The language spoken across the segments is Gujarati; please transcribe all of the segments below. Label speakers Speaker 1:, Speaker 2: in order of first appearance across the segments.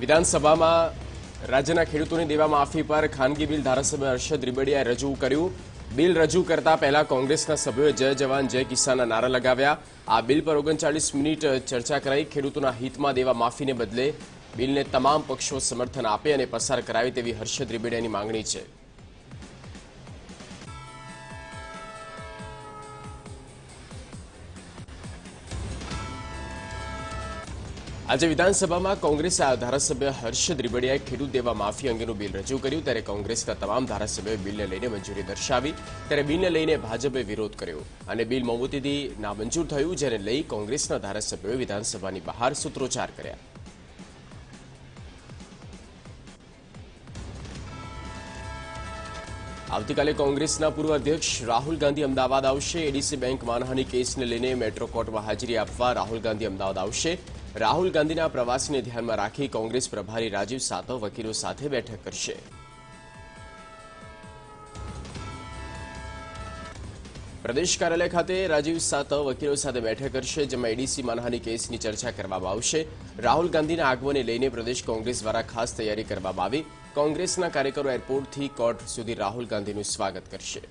Speaker 1: વિધાનસભામાં રાજ્યના ખેડૂતોની દેવા માફી પર ખાનગી બિલ ધારાસભ્ય હર્ષદ રીબડિયાએ રજૂ કર્યું। બિલ રજૂ કરતા પહેલા કોંગ્રેસના સભ્યોએ જય જવાન જય કિસાનના નારા લગાવ્યા। આ બિલ પર 39 મિનિટ ચર્ચા કરાઈ। ખેડૂતોના હિતમાં દેવા માફીને બદલે બિલને તમામ પક્ષો સમર્થન આપે અને પસાર કરાવે તેવી હર્ષદ રીબડિયાની માંગણી છે। આજે વિધાનસભામાં કોંગ્રેસના ધારાસભ્ય હર્ષદ રીબડિયાએ ખેડૂત દેવા માફી અંગેનું બિલ રજૂ કર્યું। ત્યારે કોંગ્રેસના તમામ ધારાસભ્યોએ બિલને લઈને મંજૂરી દર્શાવી। ત્યારે બિલને લઈને ભાજપે વિરોધ કર્યો અને બિલ મોમબત્તીથી નામંજૂર થયું, જેને લઈ કોંગ્રેસના ધારાસભ્યોએ વિધાનસભાની બહાર સૂત્રોચ્ચાર કર્યા। આવતીકાલે કોંગ્રેસના પૂર્વ અધ્યક્ષ રાહુલ ગાંધી અમદાવાદ આવશે। એડીસી બેંક માનહાનિ કેસને લઈને મેટ્રો કોર્ટમાં હાજરી આપવા રાહુલ ગાંધી અમદાવાદ આવશે। રાહુલ ગાંધીના પ્રવાસને ધ્યાનમાં રાખી કોંગ્રેસ પ્રભારી રાજીવ સાતવ વકીલો સાથે બેઠક કરશે। પ્રદેશ કાર્યાલય ખાતે રાજીવ સાતવ વકીલો સાથે બેઠક કરશે, જેમાં એડીસી માનહાનિ કેસની ચર્ચા કરવામાં આવશે। રાહુલ ગાંધીના આગમનને લઈને પ્રદેશ કોંગ્રેસ દ્વારા ખાસ તૈયારી કરવામાં આવી। કોંગ્રેસના કાર્યકરો એરપોર્ટથી કોર્ટ સુધી રાહુલ ગાંધીનું સ્વાગત કરશે।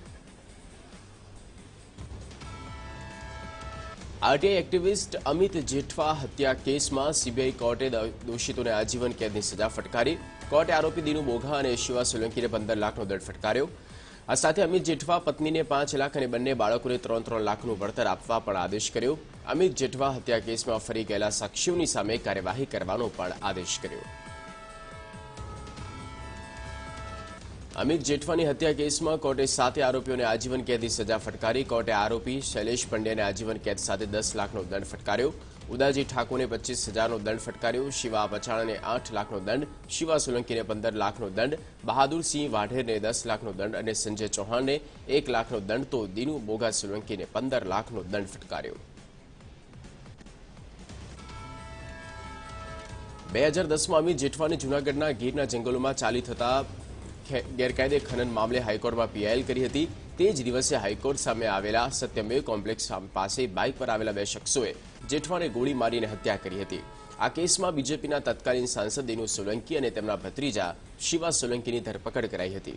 Speaker 1: આરટીઆઈ એક્ટિવિસ્ટ અમિત જેઠવા હત્યા કેસમાં સીબીઆઈ કોર્ટે દોષિતોને આજીવન કેદની સજા ફટકારી। કોર્ટે આરોપી દિનુ બોઘા અને શિવા સોલંકીને 15 લાખનો દંડ ફટકાર્યો। આ સાથે અમિત જેઠવા પત્નીને 5 લાખ અને બંને બાળકોને 3 લાખનું વળતર આપવા પણ આદેશ કર્યો। અમિત જેઠવા હત્યા કેસમાં ફરી ગયેલા સાક્ષીઓની સામે કાર્યવાહી કરવાનો પણ આદેશ કર્યો। અમિત જેઠવાની હત્યા કેસમાં કોર્ટે 7 આરોપીઓને આજીવન કેદની સજા ફટકારી। કોર્ટે આરોપી શૈલેષ પંડ્યાને આજીવન કેદ સાથે 10 લાખનો દંડ ફટકાર્યો। ઉદાજી ઠાકોરને 25,000નો દંડ ફટકાર્યો। શિવા પચાણાને 8 લાખનો દંડ, શિવા સોલંકીને 15 લાખનો દંડ, બહાદુરસિંહ વાઢેરને 10 લાખનો દંડ અને સંજય ચૌહાણને 1 લાખનો દંડ તો દિનુ બોઘા સોલંકીને 15 લાખનો દંડ ફટકાર્યો। 2010માં અમિત જેઠવાને જૂનાગઢના ગીરના જંગલોમાં ચાલી થતા ગેરકાયદે ખનન મામલે હાઈકોર્ટમાં પીઆઈએલ કરી હતી। તે જ દિવસે હાઈકોર્ટ સામે આવેલા સત્યમેવ કોમ્પ્લેક્સ પાસે બાઇક પર આવેલા 2 શખ્સોએ જેઠવાને ગોળી મારીને હત્યા કરી હતી। આ કેસમાં બીજેપીના તત્કાલીન સાંસદ દિનુ સોલંકી અને તેમના ભત્રીજા શિવા સોલંકીની ધરપકડ કરાઈ હતી।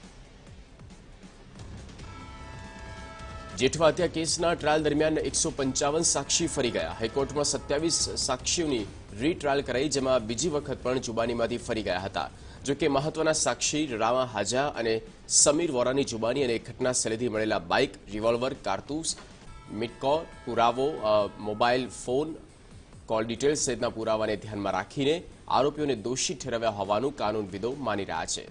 Speaker 1: જેઠવા હત્યા કેસના ટ્રાયલ દરમિયાન 155 સાક્ષી ફરી ગયા। હાઈકોર્ટમાં 27 સાક્ષીઓની રીટ્રાયલ કરાઈ, જેમાં બીજી વખત પણ જુબાનીમાંથી ફરી ગયા હતા। જોકે મહત્વના સાક્ષી રામા હાજા અને સમીર વોરાની જુબાની અને ઘટના સ્થળેથી મળેલા બાઇક, રિવોલ્વર, કારતૂસ, મિટકોલ પુરાવો, મોબાઈલ ફોન, કોલ ડિટેલ્સ સહિતના પુરાવાને ધ્યાનમાં રાખીને આરોપીઓને દોષી ઠેરવ્યા હોવાનું કાનૂનવિદો માની રહ્યા છે।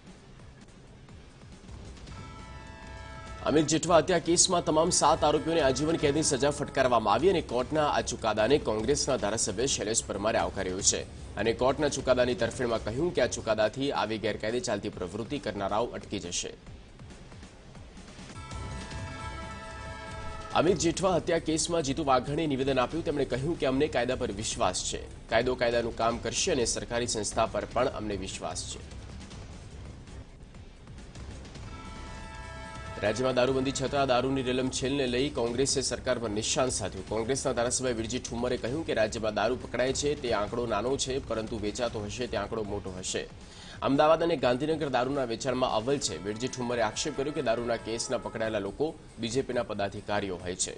Speaker 1: અમિત જેઠવા હત્યા કેસમાં તમામ 7 આરોપીઓને આજીવન કેદની સજા ફટકારવામાં આવી અને કોર્ટના આ ચુકાદાને કોંગ્રેસના ધારાસભ્ય શૈલેષ પરમારે આવકાર્યો છે અને કોર્ટના ચુકાદાની તરફેણમાં કહ્યું કે આ ચુકાદાથી આવી ગેરકાયદે ચાલતી પ્રવૃત્તિ કરનારાઓ અટકી જશે। અમિત જેઠવા હત્યા કેસમાં જીતુ વાઘાણીએ નિવેદન આપ્યું। તેમણે કહ્યું કે અમને કાયદા પર વિશ્વાસ છે, કાયદો કાયદાનું કામ કરશે અને સરકારી સંસ્થા પર પણ અમને વિશ્વાસ છે। રાજ્યમાં દારૂબંધી છતાં દારૂની રેલમછેલને લઈ કોંગ્રેસે સરકાર પર નિશાન સાધ્યું। કોંગ્રેસના ધારાસભ્ય વિરજી ઠુમ્મરે કહ્યું કે રાજ્યમાં દારૂ પકડાય છે તે આંકડો નાનો છે, પરંતુ વેચાતો હશે તે આંકડો મોટો હશે। અમદાવાદ અને ગાંધીનગર દારૂના વેચાણમાં અવ્વલ છે। વિરજી ઠુમ્મરે આક્ષેપ કર્યો કે દારૂના કેસના પકડાયેલા લોકો બીજેપીના પદાધિકારીઓ હોય છે।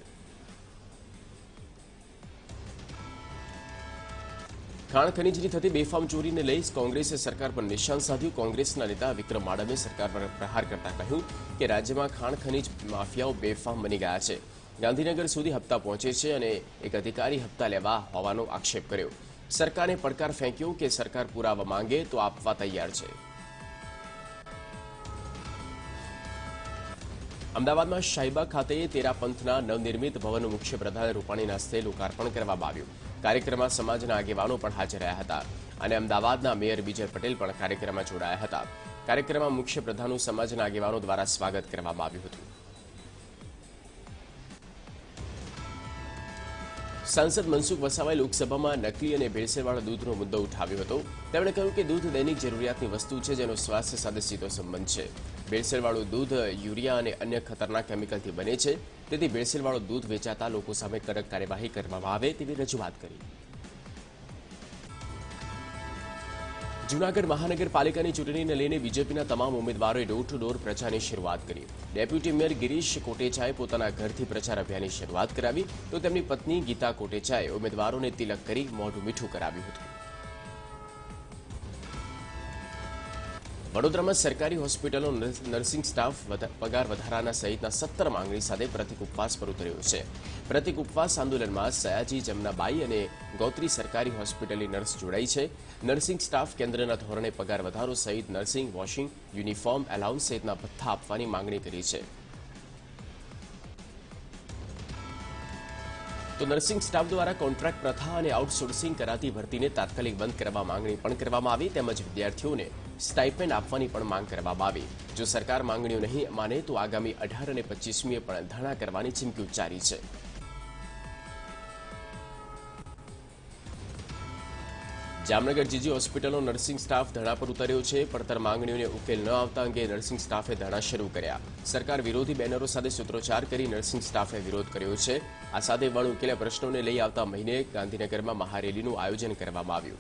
Speaker 1: ખાણ ખનીજની થતી બેફામ ચોરીને લઈ કોંગ્રેસે સરકાર પર નિશાન સાધ્યું। કોંગ્રેસના નેતા વિક્રમ માડમે સરકાર પર પ્રહાર કરતા કહ્યું કે રાજ્યમાં ખાણ ખનીજ માફિયાઓ બેફામ બની ગયા છે। ગાંધીનગર સુધી હપ્તા પહોંચે છે અને એક અધિકારી હપ્તા લેવા હોવાનો આક્ષેપ કર્યો। સરકારને પડકાર ફેંક્યો કે સરકાર પુરાવા માંગે તો આપવા તૈયાર છે। અમદાવાદમાં શાહીબાગ ખાતે તેરા પંથના નવનિર્મિત ભવનનું મુખ્યપ્રધાન રૂપાણીના હસ્તે લોકાર્પણ કરવામાં આવ્યું। કાર્યક્રમમાં સમાજના આગેવાનો પણ હાજર રહ્યા હતા અને અમદાવાદના મેયર વિજય પટેલ પણ કાર્યક્રમમાં જોડાયા હતા। કાર્યક્રમમાં મુખ્યપ્રધાનનું સમાજના આગેવાનો દ્વારા સ્વાગત કરવામાં આવ્યું હતું। सांसद मनसुख वसावाए लोकसभा में नकली और भेड़सेळवाळा दूधनो मुद्दो उठाव्यो हतो। તેમણે કહ્યું કે दूध दैनिक जरूरियातनी वस्तु है जेनो स्वास्थ्य साथे सीधो संबंध है। भेड़सेळवाळुं दूध यूरिया और अन्य खतरनाक केमिकलथी बने छे, तेथी भेड़सेळवाळुं दूध वेचाता लोको सामे कड़क कार्यवाही करवामां आवे तेवी रजूआत करी। જૂનાગઢ મહાનગરપાલિકાની ચૂંટણીને લઈને બીજેપીના તમામ ઉમેદવારોએ ડોર ટુ ડોર પ્રચારની શરૂઆત કરી. ડેપ્યુટી મેયર ગિરીશ કોટેચાએ પોતાના ઘરથી પ્રચાર અભિયાનની શરૂઆત કરાવી તો તેમની પત્ની ગીતા કોટેચાએ ઉમેદવારોને તિલક કરી મોઢું મીઠું કરાવ્યું હતું. વડોદરામાં સરકારી હોસ્પિટલો નર્સિંગ સ્ટાફ પગાર વધારાના સહિતના 17 માંગણી સાથે પ્રતિક ઉપવાસ પર ઉતર્યો છે. પ્રતિક ઉપવાસ આંદોલનમાં સયાજી જમનાબાઈ અને ગૌત્રી સરકારી હોસ્પિટલની નર્સ જોડાઈ છે. નર્સિંગ સ્ટાફ કેન્દ્રના ધોરણે પગાર વધારો સહિત નર્સિંગ, વોશિંગ, યુનિફોર્મ, એલાઉન્સ સહિતના ભથ્થા આપવાની માંગણી કરી છે. તો નર્સિંગ સ્ટાફ દ્વારા કોન્ટ્રાક્ટ પ્રથા અને આઉટસોર્સિંગ કરાતી ભરતીને તાત્કાલિક બંધ કરવા માંગણી પણ કરવામાં આવી. તેમજ વિદ્યાર્થીઓને સ્ટાઇપેન્ડ આપવાની પણ માંગ કરવામાં આવી. જો સરકાર માંગણીઓ નહીં માને તો આગામી 18 અને 25મીએ પણ ધરણા કરવાની ચીમકી ઉચ્ચારી છે. જામનગર જીજી હોસ્પિટલનો નર્સિંગ સ્ટાફ ધરણા પર ઉતર્યો છે. પડતર માંગણીઓને ઉકેલ ન આવતા અંગે નર્સિંગ સ્ટાફે ધરણા શરૂ કર્યા. સરકાર વિરોધી બેનરો સાથે સૂત્રોચ્ચાર કરી નર્સિંગ સ્ટાફે વિરોધ કર્યો છે. આ સાથે વણ ઉકેલ્યા પ્રશ્નોને લઈ આવતા મહિને ગાંધીનગરમાં મહારેલીનું આયોજન કરવામાં આવ્યું.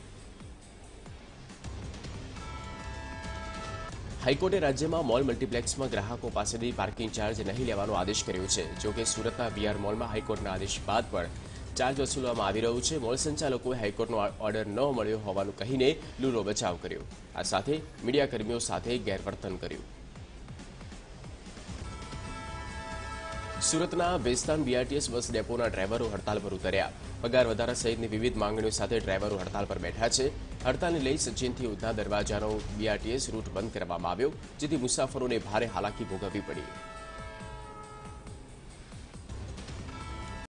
Speaker 1: હાઈકોર્ટે રાજ્યમાં મોલ મલ્ટીપ્લેક્સમાં ગ્રાહકો પાસેથી પાર્કિંગ ચાર્જ નહીં લેવાનો આદેશ કર્યો છે. જોકે સુરતના વીઆર મોલમાં હાઈકોર્ટના આદેશ બાદ પણ ચાર્જ વસૂલવામાં આવી રહ્યું છે. મોલ સંચાલકોએ હાઈકોર્ટનો ઓર્ડર ન મળ્યો હોવાનું કહીને લૂલો બચાવ કર્યો. આ સાથે મીડિયાકર્મીઓ સાથે ગેરવર્તન કર્યું. સુરતના બેસ્તાન બીઆરટીએસ બસ ડેપોના ડ્રાઈવરો હડતાલ પર ઉતર્યા. પગાર વધારા સહિતની વિવિધ માંગણીઓ સાથે ડ્રાઈવરો હડતાલ પર બેઠા છે. હડતાલને લઈ સચિનથી ઉધના દરવાજાનો બીઆરટીએસ રૂટ બંધ કરવામાં આવ્યો, જેથી મુસાફરોને ભારે હાલાકી ભોગવવી પડી.